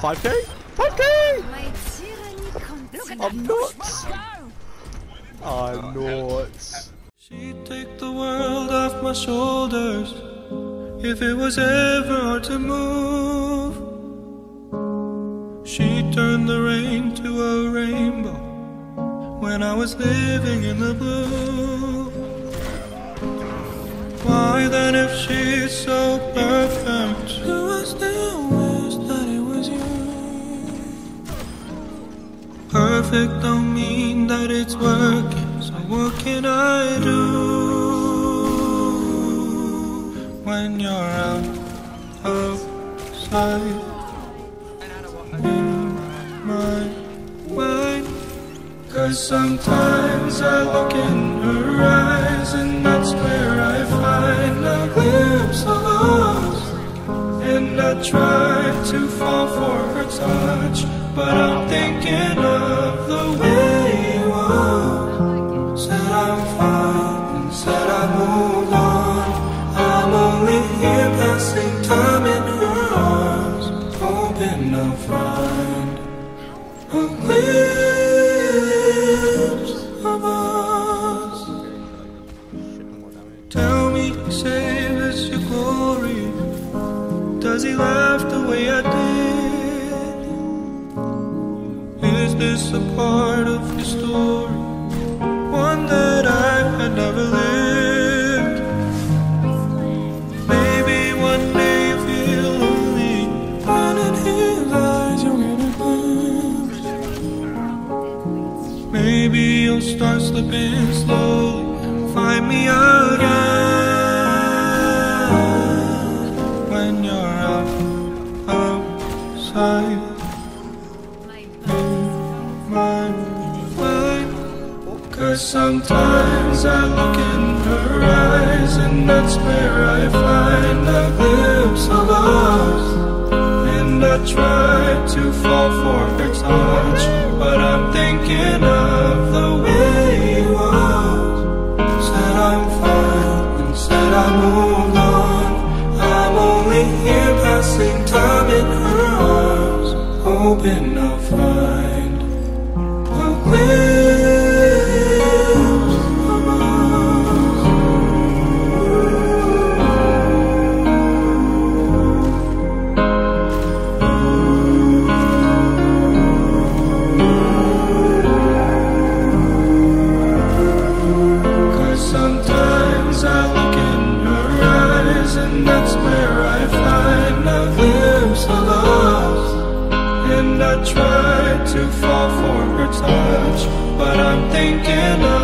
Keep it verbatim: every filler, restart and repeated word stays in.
five K? five K! I'm nuts! I'm nuts. She'd take the world off my shoulders if it was ever hard to move. She'd turn the rain to a rainbow when I was living in the blue. Why then, if she's so perfect, do I still wish that it was you? Perfect don't mean that it's working, so what can I do when you're out of sight in my mind? 'Cause sometimes I look in her eyes and that's where I find a glimpse of us. And I try to fall for her touch, but I'm thinking of the way you are. Said I'm fine and said I moved on. I'm only here passing time in her arms, hoping I'll find a glimpse of us. Tell me, save us your glory. Does he laugh the way I did? Is this a part of his story, one that I had never lived? Maybe one day you feel lonely, and in his eyes you'll get a glimpse. Maybe you'll start slipping slowly and find me again when you're out outside in my mind. 'Cause sometimes I look in her eyes and that's where I find a glimpse of us. And I try to fall for her touch, but I'm thinking of the way you are. Said I'm fine and said I moved on. I'm only here passing time in her arms, hoping I'll find a glimpse of us. 'Cause sometimes I look in her eyes and that's where I find a glimpse of us. And I try to fall for her touch, but I'm thinking of